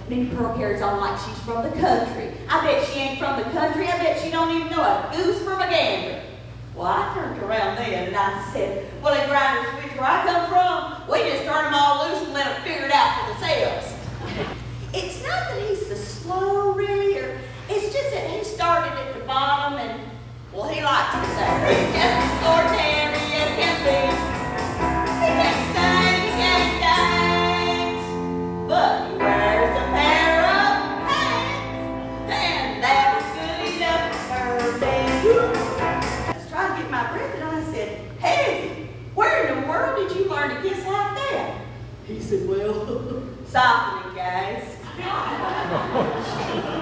Minnie Pearl carries on like she's from the country. I bet she ain't from the country. I bet she don't even know a goose from a gander. Well, I turned around then and I said, well, in Grinders Switch, where I come from, we just turn them all loose and let them figure it out for themselves. It's not that he's so slow, really, or it's just that he started at the bottom and, well, he likes to say, he's just as ordinary as can be. He can't sing, he can't dance, but he wears a pair of pants, and that was good enough for me. I was trying to get my breath, and I said, Hezzy, where in the world did you learn to kiss like that? He said, well, softening, guys.